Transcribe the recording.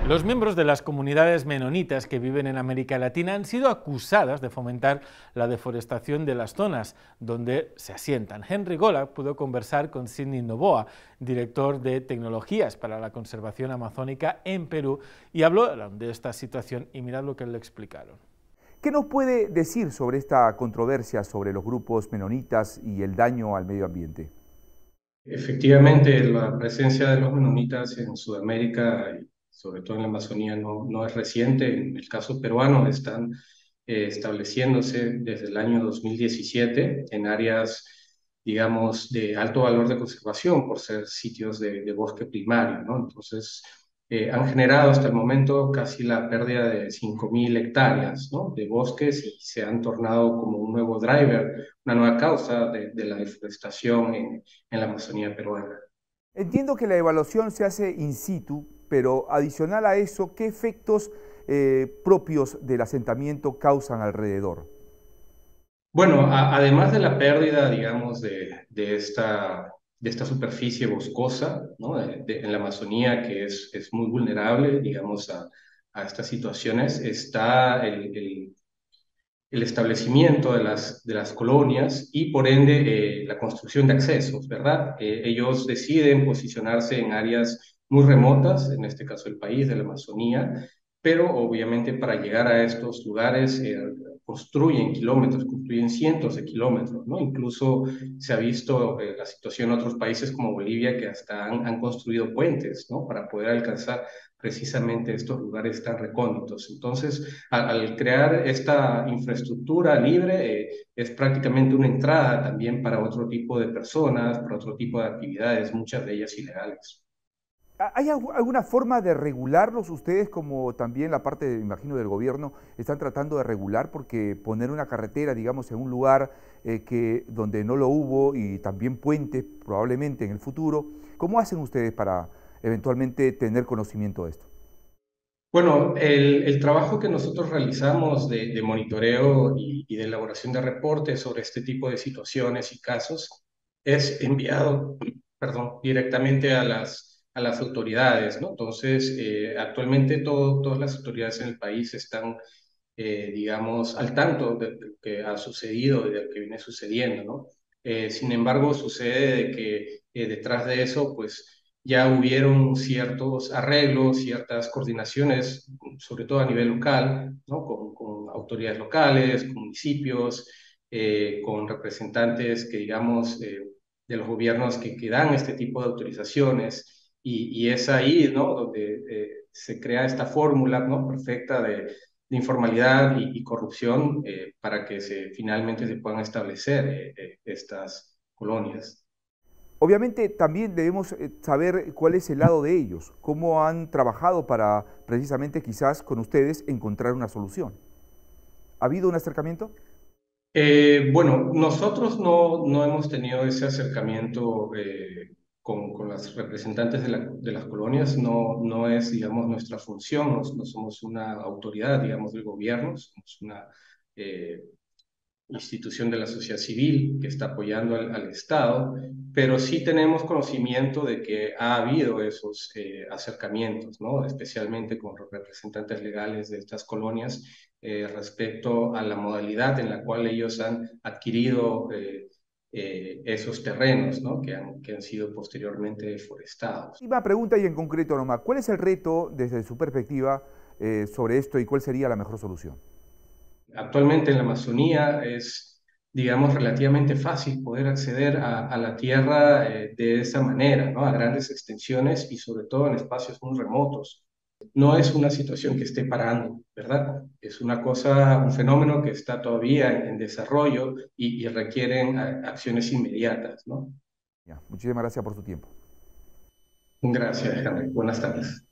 Los miembros de las comunidades menonitas que viven en América Latina han sido acusadas de fomentar la deforestación de las zonas donde se asientan. Henry Gola pudo conversar con Sidney Novoa, director de Tecnologías para la Conservación Amazónica en Perú, y habló de esta situación y mirad lo que le explicaron. ¿Qué nos puede decir sobre esta controversia sobre los grupos menonitas y el daño al medio ambiente? Efectivamente, la presencia de los menonitas en Sudamérica, y sobre todo en la Amazonía, no es reciente. En el caso peruano están estableciéndose desde el año 2017 en áreas, digamos, de alto valor de conservación por ser sitios de bosque primario, ¿no? Entonces, han generado hasta el momento casi la pérdida de 5.000 hectáreas, ¿no?, de bosques, y se han tornado como un nuevo driver, una nueva causa de la deforestación en la Amazonía peruana. Entiendo que la evaluación se hace in situ, pero adicional a eso, ¿qué efectos propios del asentamiento causan alrededor? Bueno, además de la pérdida, digamos, de esta superficie boscosa, ¿no?, en la Amazonía, que es muy vulnerable, digamos, a estas situaciones, está el establecimiento de las colonias y, por ende, la construcción de accesos, ¿verdad? Ellos deciden posicionarse en áreas muy remotas, en este caso el país, de la Amazonía, pero obviamente para llegar a estos lugares construyen kilómetros, construyen cientos de kilómetros, ¿no? Incluso se ha visto la situación en otros países como Bolivia, que hasta han construido puentes, ¿no?, para poder alcanzar precisamente estos lugares tan recónditos. Entonces, al crear esta infraestructura libre, es prácticamente una entrada también para otro tipo de personas, para otro tipo de actividades, muchas de ellas ilegales. ¿Hay alguna forma de regularlos? Ustedes, como también la parte, me imagino, del gobierno, están tratando de regular, porque poner una carretera, digamos, en un lugar donde no lo hubo, y también puentes probablemente en el futuro, ¿cómo hacen ustedes para eventualmente tener conocimiento de esto? Bueno, el trabajo que nosotros realizamos de monitoreo y de elaboración de reportes sobre este tipo de situaciones y casos es enviado, perdón, directamente a las autoridades, ¿no? Entonces, actualmente todas las autoridades en el país están, digamos, al tanto de lo que ha sucedido y de lo que viene sucediendo, ¿no? Sin embargo, sucede de que detrás de eso, pues, ya hubieron ciertos arreglos, ciertas coordinaciones, sobre todo a nivel local, ¿no?, con autoridades locales, con municipios, con representantes que, digamos, de los gobiernos que dan este tipo de autorizaciones, y es ahí, ¿no?, donde se crea esta fórmula, ¿no?, perfecta de informalidad y corrupción, para que finalmente se puedan establecer estas colonias. Obviamente también debemos saber cuál es el lado de ellos, cómo han trabajado para precisamente, quizás con ustedes, encontrar una solución. ¿Ha habido un acercamiento? Bueno, nosotros no hemos tenido ese acercamiento con las representantes de las colonias. No es, digamos, nuestra función. No somos una autoridad, digamos, del gobierno. Somos una eh, institución de la sociedad civil que está apoyando al Estado, pero sí tenemos conocimiento de que ha habido esos acercamientos, ¿no?, especialmente con los representantes legales de estas colonias, respecto a la modalidad en la cual ellos han adquirido esos terrenos, ¿no?, que han sido posteriormente deforestados. Última pregunta, y en concreto nomás, ¿cuál es el reto desde su perspectiva sobre esto, y cuál sería la mejor solución? Actualmente en la Amazonía es, digamos, relativamente fácil poder acceder a la tierra de esa manera, ¿no?, a grandes extensiones y sobre todo en espacios muy remotos. No es una situación que esté parando, ¿verdad? Es una cosa, un fenómeno que está todavía en desarrollo y requieren acciones inmediatas, ¿no? Ya, muchísimas gracias por su tiempo. Gracias, Henry. Buenas tardes.